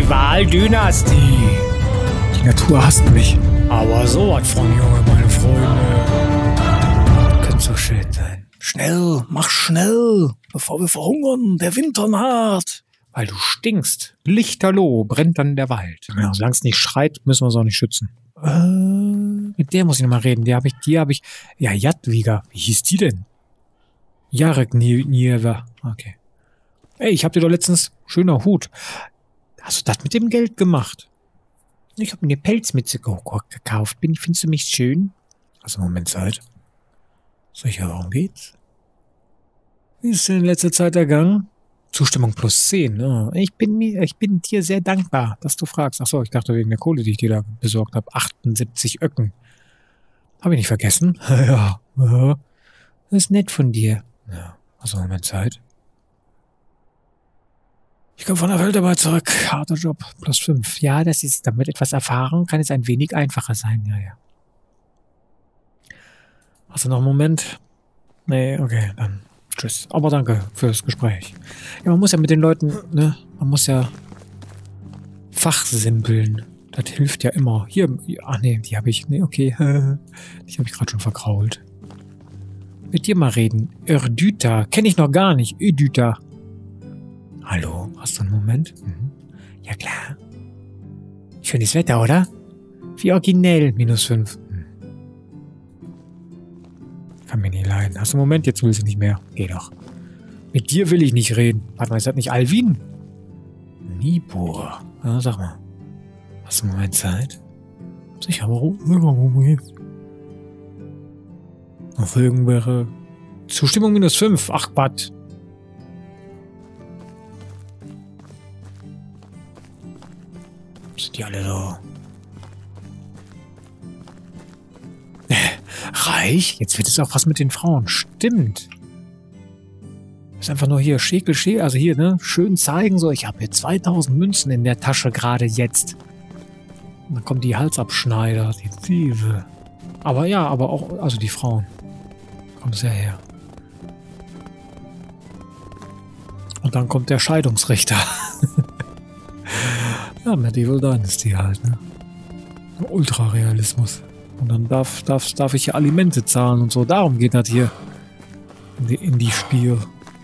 Die Wahl-Dynastie. Die Natur hasst mich. Aber sowas von Junge, meine Freunde. Könnte so schön sein. Schnell, mach schnell, bevor wir verhungern. Der Winter naht. Weil du stinkst. Lichterloh brennt dann der Wald. Ja, solange es nicht schreit, müssen wir es auch nicht schützen. Mit der muss ich nochmal reden. Die habe ich. Ja, Jadwiga. Wie hieß die denn? Jarek Nieva. Okay. Ey, ich hab dir doch letztens schöner Hut. Hast du das mit dem Geld gemacht? Ich habe mir eine Pelzmütze gekauft. Findest du mich schön? Also Moment Zeit. Sicher, warum geht's? Wie ist denn in letzter Zeit ergangen? Zustimmung plus 10. Ja, ich bin dir sehr dankbar, dass du fragst. Achso, ich dachte wegen der Kohle, die ich dir da besorgt habe. 78 Öcken. Habe ich nicht vergessen? Ja. Das ist nett von dir. Ja, also Moment Zeit. Ich komme von der Feldarbeit zurück. Harter Job. Plus 5. Ja, das ist, damit etwas Erfahrung kann es ein wenig einfacher sein. Ja, ja. Hast du noch einen Moment? Nee, okay, dann tschüss. Aber danke fürs Gespräch. Ja, man muss ja mit den Leuten, ne, man muss ja fachsimpeln. Das hilft ja immer. Hier, ach nee, die habe ich, nee, okay. Die habe ich gerade schon verkrault. Mit dir mal reden. Erdüta. Kenne ich noch gar nicht. Erdüta. Hallo, hast du einen Moment? Mhm. Ja, klar. Schönes Wetter, oder? Wie originell. Minus 5. Kann mir nicht leiden. Hast du einen Moment? Jetzt willst du nicht mehr. Geh doch. Mit dir will ich nicht reden. Warte mal, ist das nicht Alvin? Nipur. Ja, sag mal. Hast du einen Moment Zeit? Sicher, warum geht's? Auf irgendwelche Zustimmung minus 5. Ach, Bad. Sind die alle so reich? Jetzt wird es auch was mit den Frauen. Stimmt. Ist einfach nur hier Schekel, also hier, ne? Schön zeigen, so. Ich habe hier 2000 Münzen in der Tasche gerade jetzt. Und dann kommen die Halsabschneider, die Diebe. Aber ja, aber auch, also die Frauen. Kommt sehr her. Und dann kommt der Scheidungsrichter. Ja, Medieval Dynasty halt, ne? Ultrarealismus. Und dann darf ich hier Alimente zahlen und so. Darum geht das hier. In die Spiel.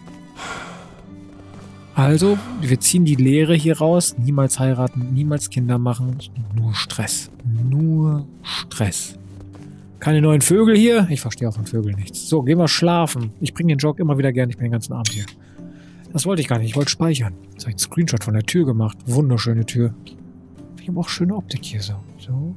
Also, wir ziehen die Lehre hier raus. Niemals heiraten, niemals Kinder machen. Nur Stress. Nur Stress. Keine neuen Vögel hier. Ich verstehe auch von Vögeln nichts. So, gehen wir schlafen. Ich bringe den Jog immer wieder gern. Ich bin den ganzen Abend hier. Das wollte ich gar nicht. Ich wollte speichern. Jetzt habe ich einen Screenshot von der Tür gemacht. Wunderschöne Tür. Ich habe auch schöne Optik hier so. So.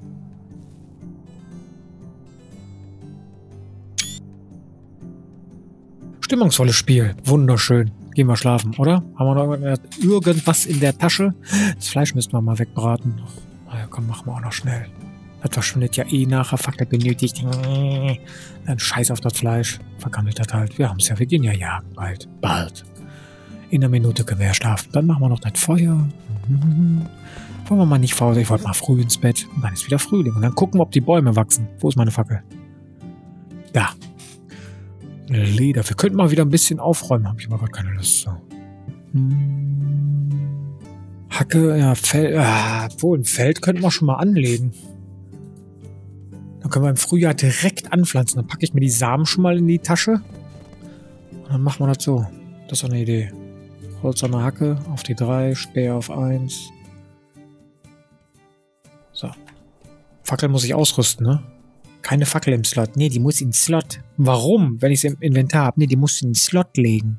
Stimmungsvolles Spiel. Wunderschön. Gehen wir schlafen, oder? Haben wir noch irgendwas in der Tasche? Das Fleisch müssten wir mal wegbraten. Naja, komm, machen wir auch noch schnell. Das verschwindet ja eh nachher. Fackel benötigt. Dann scheiß auf das Fleisch. Vergammelt das halt. Wir haben es ja. Wir gehen ja jagen bald. Bald. In einer Minute können wir ja schlafen. Dann machen wir noch das Feuer. Wollen wir mal nicht faul. Ich wollte mal früh ins Bett. Und dann ist wieder Frühling. Und dann gucken wir, ob die Bäume wachsen. Wo ist meine Fackel? Da. Leder. Wir könnten mal wieder ein bisschen aufräumen. Habe ich aber gerade keine Lust. So. Hacke, ja, Feld. Obwohl, ein Feld könnten wir schon mal anlegen. Dann können wir im Frühjahr direkt anpflanzen. Dann packe ich mir die Samen schon mal in die Tasche. Und dann machen wir das so. Das ist doch eine Idee. Holz an der Hacke auf die 3, Speer auf 1. So. Fackel muss ich ausrüsten, ne? Keine Fackel im Slot. Nee, die muss in den Slot. Warum? Wenn ich sie im Inventar habe. Nee, die muss in den Slot legen.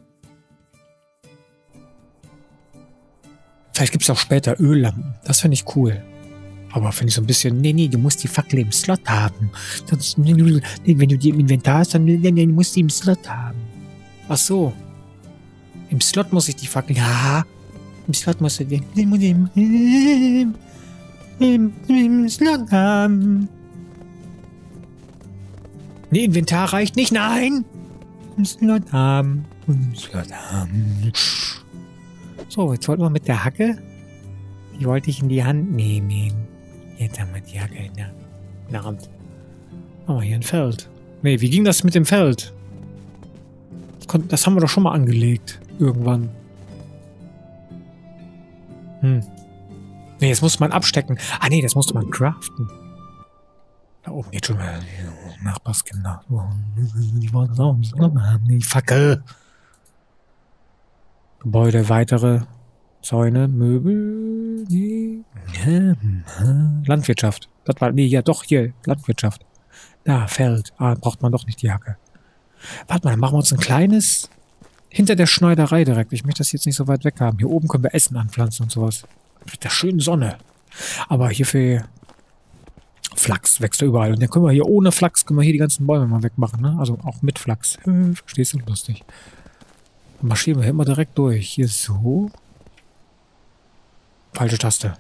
Vielleicht gibt es auch später Öllampen. Das finde ich cool. Aber finde ich so ein bisschen... Nee, du musst die Fackel im Slot haben. Sonst, wenn du die im Inventar hast, dann musst du die im Slot haben. Ach so. Im Slot muss ich die Fackel... Ja. Im Slot musst du die... Im Slot haben. Nee, Inventar reicht nicht. Nein! Im Slot haben. Im Slot haben. So, jetzt wollten wir mit der Hacke. Die wollte ich in die Hand nehmen. Jetzt haben wir die Hacke in der Hand. Machen wir hier ein Feld. Nee, wie ging das mit dem Feld? Das haben wir doch schon mal angelegt. Irgendwann. Nee, jetzt muss man abstecken. Ah nee, das musste man craften. Da oben geht schon mal die Nachbarskinder. Die wollen raus. Die Fackel. Gebäude, weitere Zäune, Möbel. Nee. Landwirtschaft. Das war, nee, ja doch, hier, Landwirtschaft. Da, Feld. Ah, braucht man doch nicht die Hacke. Warte mal, dann machen wir uns ein kleines hinter der Schneiderei direkt. Ich möchte das jetzt nicht so weit weg haben. Hier oben können wir Essen anpflanzen und sowas. Mit der schönen Sonne. Aber hier für Flachs wächst er überall. Und dann können wir hier ohne Flachs, können wir hier die ganzen Bäume mal wegmachen, ne? Also auch mit Flachs. Verstehst du? Lustig. Dann marschieren wir hier immer direkt durch. Hier so. Falsche Taste.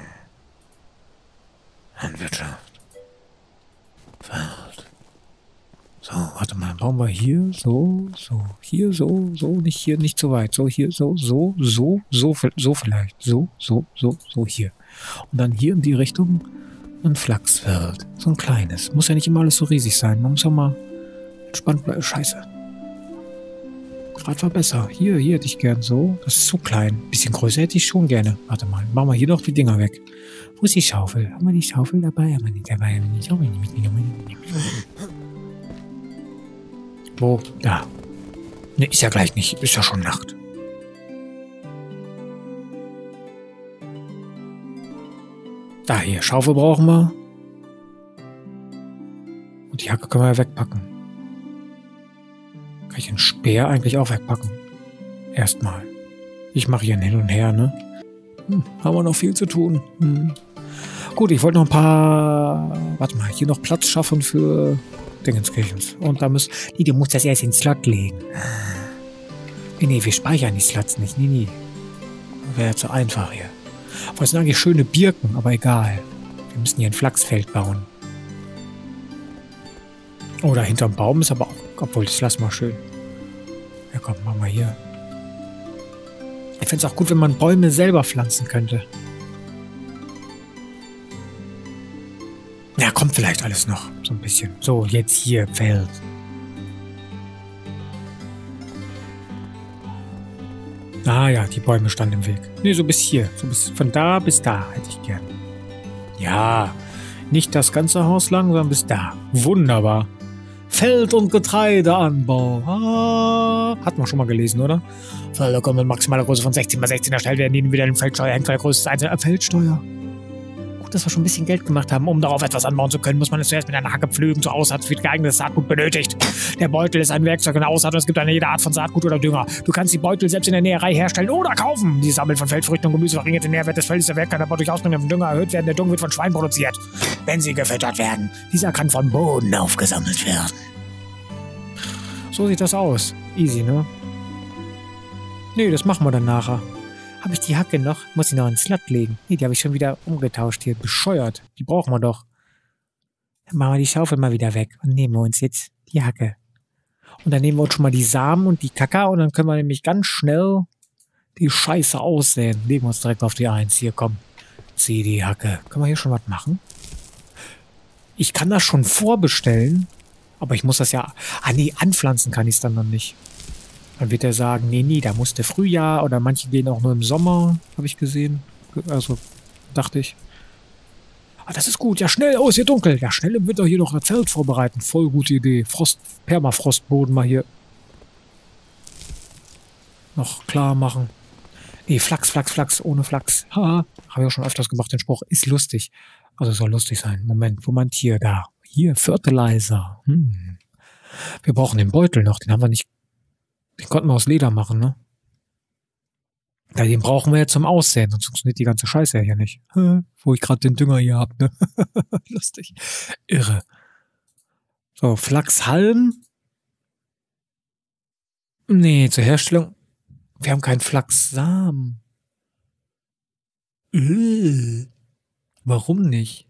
Landwirtschaft. Feld. So, warte mal. Bauen wir hier so, so. Hier so, so. Nicht hier, nicht so weit. So, hier, so, so, so, so, so vielleicht. So, so, so, so hier. Und dann hier in die Richtung ein Flachsfeld. So ein kleines. Muss ja nicht immer alles so riesig sein. Man muss ja mal entspannt bleiben. Scheiße. Gerade war besser. Hier hätte ich gern so. Das ist zu klein. Bisschen größer hätte ich schon gerne. Warte mal. Machen wir hier noch die Dinger weg. Wo ist die Schaufel? Haben wir die Schaufel dabei? Haben wir die dabei? Haben wir die Schaufel nicht? Wo? Da. Ne, ist ja gleich nicht. Ist ja schon Nacht. Da, hier. Schaufel brauchen wir. Und die Hacke können wir ja wegpacken. Kann ich den Speer eigentlich auch wegpacken? Erstmal. Ich mache hier hin und her, ne? Haben wir noch viel zu tun. Gut, ich wollte noch ein paar... Warte mal, hier noch Platz schaffen für Dingenskirchens. Und da du musst das erst ins Slot legen. Nee, wir speichern die Slots nicht. Nee. Wäre zu einfach hier. Aber es sind eigentlich schöne Birken, aber egal. Wir müssen hier ein Flachsfeld bauen. Oder hinterm Baum ist aber auch... Obwohl, das lassen wir schön. Ja komm, machen wir hier. Ich fände es auch gut, wenn man Bäume selber pflanzen könnte. Ja, kommt vielleicht alles noch. So ein bisschen. So, jetzt hier, Feld. Ah ja, die Bäume standen im Weg. Nee, so bis hier. So bis von da bis da hätte ich gern. Ja, nicht das ganze Haus lang, sondern bis da. Wunderbar. Feld- und Getreideanbau. Ah, hat man schon mal gelesen, oder? Felder können mit maximaler Größe von 16 x 16 erstellt werden, die individuellen Feldsteuer hängt von der Größe des einzelnen Feldsteuer. Gut, dass wir schon ein bisschen Geld gemacht haben. Um darauf etwas anbauen zu können, muss man es zuerst mit einer Hacke pflügen. Zur Aussaat wird geeignetes Saatgut benötigt. Der Beutel ist ein Werkzeug in der Aussaat und es gibt eine jede Art von Saatgut oder Dünger. Du kannst die Beutel selbst in der Näherei herstellen oder kaufen. Die Sammeln von Feldfrüchten und Gemüse verringert den Nährwert des Feldes. Der Wert kann aber durch Ausbringen von Dünger erhöht werden. Der Dung wird von Schweinen produziert, wenn sie gefüttert werden. Dieser kann vom Boden aufgesammelt werden. So sieht das aus. Easy, ne? Nee, das machen wir dann nachher. Habe ich die Hacke noch? Muss ich noch ins Slot legen? Nee, die habe ich schon wieder umgetauscht hier. Bescheuert. Die brauchen wir doch. Dann machen wir die Schaufel mal wieder weg und nehmen wir uns jetzt die Hacke. Und dann nehmen wir uns schon mal die Samen und die Kaka und dann können wir nämlich ganz schnell die Scheiße aussäen. Legen wir uns direkt auf die 1. Hier, komm. Zieh die Hacke. Können wir hier schon was machen? Ich kann das schon vorbestellen, aber ich muss das ja... Ah nee, anpflanzen kann ich es dann noch nicht. Dann wird er sagen, nee, da musste Frühjahr oder manche gehen auch nur im Sommer, habe ich gesehen. Also, dachte ich. Ah, das ist gut. Ja, schnell. Oh, ist hier dunkel. Ja, schnell im Winter hier noch das Feld vorbereiten. Voll gute Idee. Permafrostboden mal hier noch klar machen. Nee, Flachs. Ohne Flachs. Ha, habe ich auch schon öfters gemacht, den Spruch. Ist lustig. Also, soll lustig sein. Moment, hier, da. Hier, Fertilizer. Wir brauchen den Beutel noch. Den haben wir nicht. Den konnten wir aus Leder machen, ne? Ja, den brauchen wir jetzt zum Aussäen, sonst funktioniert die ganze Scheiße ja hier nicht. Wo ich gerade den Dünger hier hab, ne? Lustig. Irre. So, Flachshalm. Nee, zur Herstellung. Wir haben keinen Flachssamen. Warum nicht?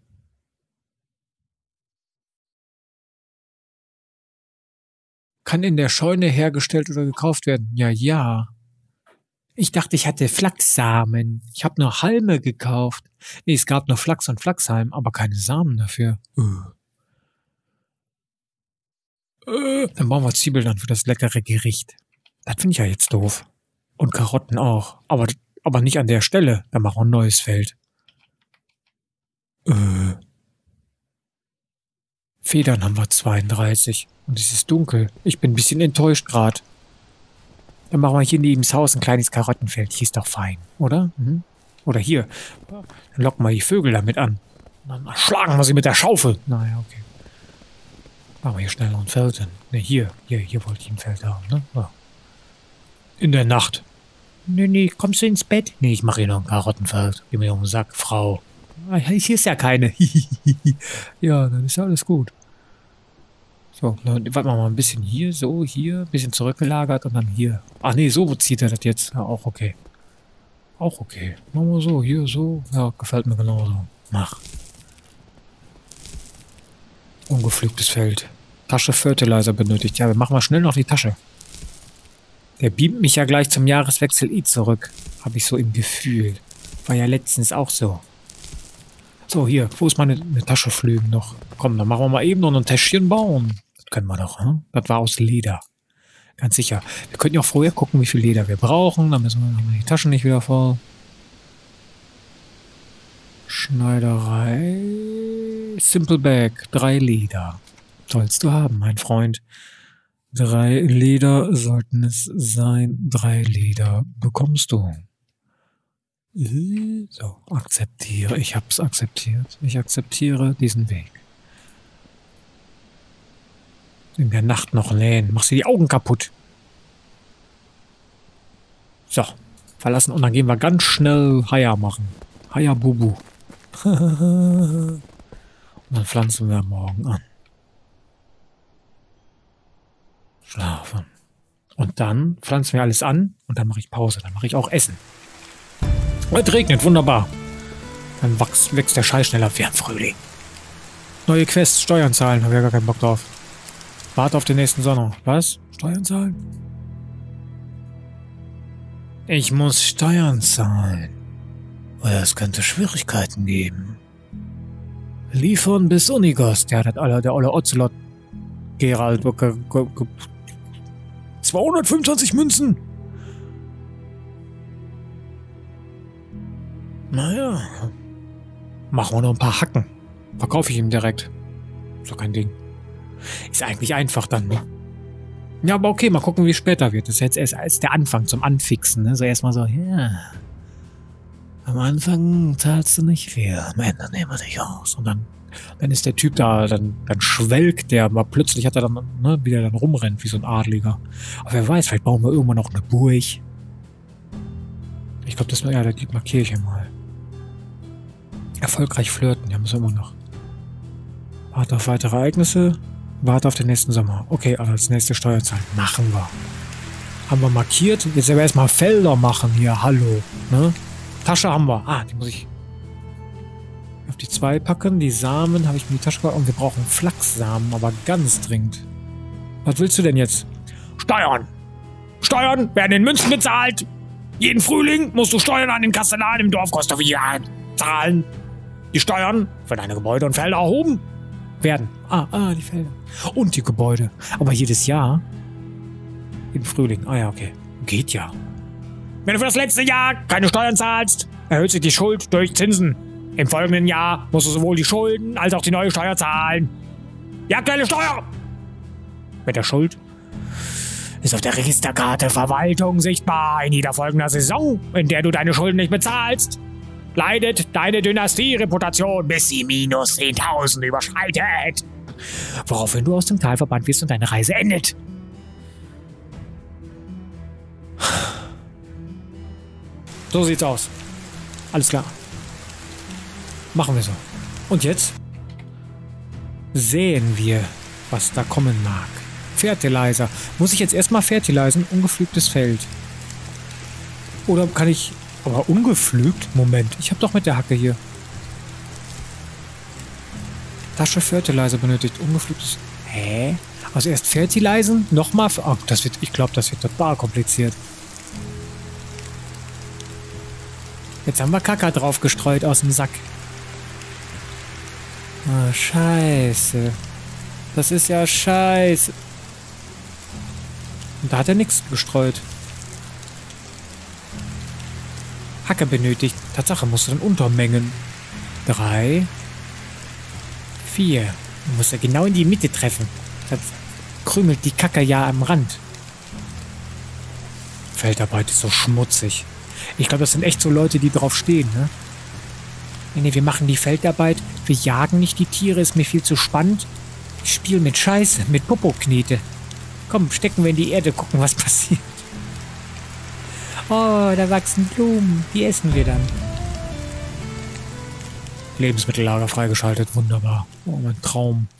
Kann in der Scheune hergestellt oder gekauft werden. Ja. Ich dachte, ich hatte Flachssamen. Ich habe nur Halme gekauft. Nee, es gab nur Flachs und Flachshalm, aber keine Samen dafür. Dann bauen wir Zwiebeln dann für das leckere Gericht. Das finde ich ja jetzt doof. Und Karotten auch. Aber nicht an der Stelle. Dann machen wir ein neues Feld. Federn haben wir 32. Und es ist dunkel. Ich bin ein bisschen enttäuscht gerade. Dann machen wir hier neben das Haus ein kleines Karottenfeld. Hier ist doch fein, oder? Mhm. Oder hier. Dann locken wir die Vögel damit an. Dann schlagen wir sie mit der Schaufel. Naja, okay. Machen wir hier schnell noch ein Feld hin. Ne, hier wollte ich ein Feld haben, ne? Ja. In der Nacht. Nee, kommst du ins Bett? Nee, ich mache hier noch ein Karottenfeld. Geh mir um den Sack, Frau. Hier ist ja keine. Ja, dann ist ja alles gut. So, dann warten wir mal ein bisschen hier, so, hier, ein bisschen zurückgelagert und dann hier. Ach nee, so zieht er das jetzt. Ja, auch okay. Auch okay. Machen wir so, hier, so. Ja, gefällt mir genauso. Mach. Ungepflügtes Feld. Tasche Fertilizer benötigt. Ja, wir machen mal schnell noch die Tasche. Der beamt mich ja gleich zum Jahreswechsel zurück. Habe ich so im Gefühl. War ja letztens auch so. So, hier, wo ist meine Tasche flügen noch? Komm, dann machen wir mal eben noch ein Täschchen bauen. Das können wir doch, hm? Das war aus Leder. Ganz sicher. Wir könnten ja auch vorher gucken, wie viel Leder wir brauchen. Dann müssen wir die Taschen nicht wieder voll. Schneiderei. Simple Bag. 3 Leder. Sollst du haben, mein Freund. 3 Leder sollten es sein. 3 Leder bekommst du. So, akzeptiere. Ich hab's akzeptiert. Ich akzeptiere diesen Weg. In der Nacht noch nähen. Machst du die Augen kaputt. So, verlassen und dann gehen wir ganz schnell Haya machen. Haya Bubu. Und dann pflanzen wir morgen an. Schlafen. Und dann pflanzen wir alles an und dann mache ich Pause. Dann mache ich auch Essen. Es regnet, wunderbar. Dann wächst der Scheiß schneller wie im Frühling. Neue Quests, Steuern zahlen, habe ja gar keinen Bock drauf. Warte auf den nächsten Sommer. Was? Steuern zahlen? Ich muss Steuern zahlen. Oder es könnte Schwierigkeiten geben. Liefern bis Unigos. Der hat der olle Ocelot. Gerald. 225 Münzen. Naja. Machen wir noch ein paar Hacken. Verkaufe ich ihm direkt. Ist doch kein Ding. Ist eigentlich einfach dann, ne? Ja, aber okay, mal gucken, wie es später wird. Das ist jetzt erst der Anfang zum Anfixen, ne? So erstmal so, ja. Am Anfang zahlst du nicht viel. Am Ende nehmen wir dich aus. Und dann ist der Typ da, dann schwelgt der, aber plötzlich hat er dann, ne, wie der dann rumrennt, wie so ein Adliger. Aber wer weiß, vielleicht bauen wir irgendwann noch eine Burg. Ich glaube, das markiere ich hier mal. Erfolgreich flirten, ja, müssen wir immer noch. Warte auf weitere Ereignisse. Warte auf den nächsten Sommer. Okay, also als nächste Steuerzeit. Machen wir. Haben wir markiert. Jetzt aber erstmal Felder machen hier. Hallo. Ne? Tasche haben wir. Ah, die muss ich auf die 2 packen. Die Samen habe ich mir in die Tasche gepackt. Und wir brauchen Flachssamen, aber ganz dringend. Was willst du denn jetzt? Steuern! Steuern werden in Münzen bezahlt! Jeden Frühling musst du Steuern an den Kastellan im Dorf Costavia zahlen. Die Steuern für deine Gebäude und Felder erhoben werden. Die Felder. Und die Gebäude. Aber jedes Jahr im Frühling. Ah ja, okay. Geht ja. Wenn du für das letzte Jahr keine Steuern zahlst, erhöht sich die Schuld durch Zinsen. Im folgenden Jahr musst du sowohl die Schulden als auch die neue Steuer zahlen. Die aktuelle Steuer mit der Schuld ist auf der Registerkarte Verwaltung sichtbar. In jeder folgenden Saison, in der du deine Schulden nicht bezahlst, leidet deine Dynastie-Reputation, bis sie minus 10.000 überschreitet. Woraufhin du aus dem Tal verbannt wirst und deine Reise endet. So sieht's aus. Alles klar. Machen wir so. Und jetzt sehen wir, was da kommen mag. Fertilizer. Muss ich jetzt erstmal fertilisieren? Ungepflügtes Feld. Oder kann ich... Aber ungepflügt? Moment, ich habe doch mit der Hacke hier. Tasche Fertilizer benötigt. Ungepflügtes... Hä? Also erst fertilisieren, nochmal... Oh, ich glaube, das wird total kompliziert. Jetzt haben wir Kaka drauf gestreut aus dem Sack. Oh, scheiße. Das ist ja scheiße. Und da hat er nichts gestreut. Hacke benötigt. Tatsache, musst du dann untermengen. 3. 4. Du musst ja genau in die Mitte treffen. Das krümelt die Kacke ja am Rand. Feldarbeit ist so schmutzig. Ich glaube, das sind echt so Leute, die drauf stehen, ne? Nee, wir machen die Feldarbeit. Wir jagen nicht die Tiere, ist mir viel zu spannend. Ich spiele mit Scheiße, mit Popoknete. Komm, stecken wir in die Erde, gucken, was passiert. Oh, da wachsen Blumen. Die essen wir dann. Lebensmittellager freigeschaltet, wunderbar. Oh, mein Traum.